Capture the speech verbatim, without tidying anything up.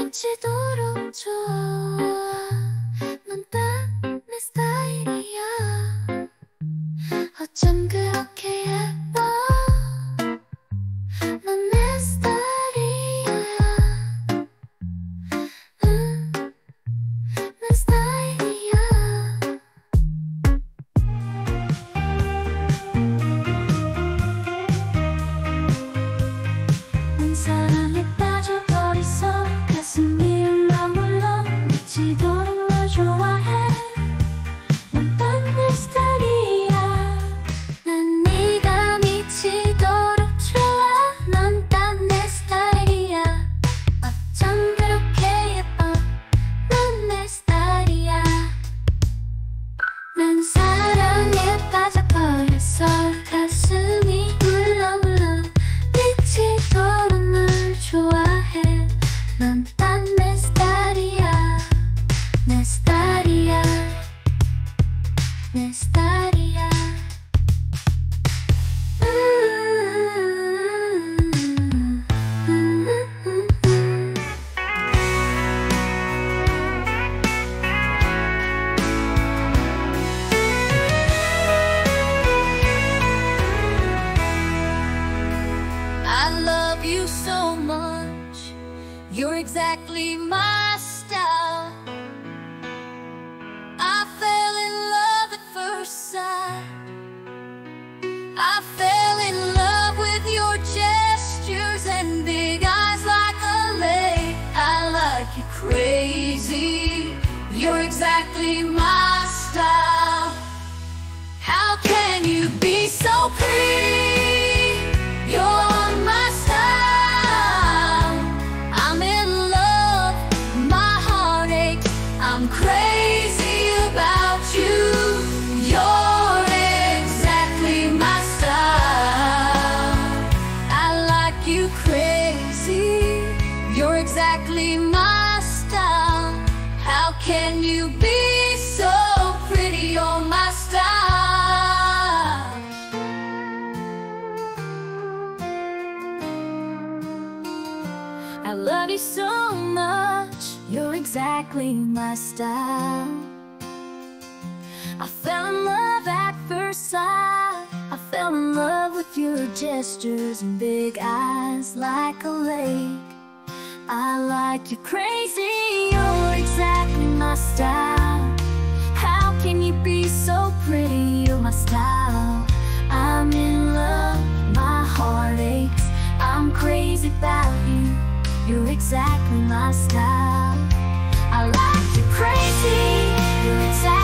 미치도록 좋아. 넌 딱 내 스타일이야. 어쩜 그렇게 예뻐. 넌 내 스타일이야. 응, 내 스타일이야. 난 사랑에 빠져버렸어. 가슴이 울렁울렁 미치도록 널 좋아해. 넌 딱 내 스타일이야. 난 네가 미치도록 좋아. 넌 딱 내 스타일이야. 어쩜 그렇게 예뻐. 넌 내 스타일이야. 난 사랑에 빠져버렸어. 가슴이 울렁울렁 미치도록 널 좋아해. 넌 딱 내 스타일이야. 내 스타일이야. 내 스타일이야. 음, 음, 음, 음. I love you so much. You're exactly my style. I fell in love at first sight. I fell in love with your gestures and big eyes like a lake. I like you crazy. You're exactly my style. How can you be so pretty? You're my style. I'm in love, my heart aches. I'm crazy about you. You're exactly my style. I like you crazy. You're exactly my style. How can you be so pretty? You're my style. I love you so much. You're exactly my style. I fell in love at first sight. I fell in love with your gestures and big eyes like a lake. I like you crazy. You're exactly my style. How can you be so pretty? You're my style. I'm in love, my heart aches. I'm crazy about you. You're exactly my style. I like you crazy. You're exactly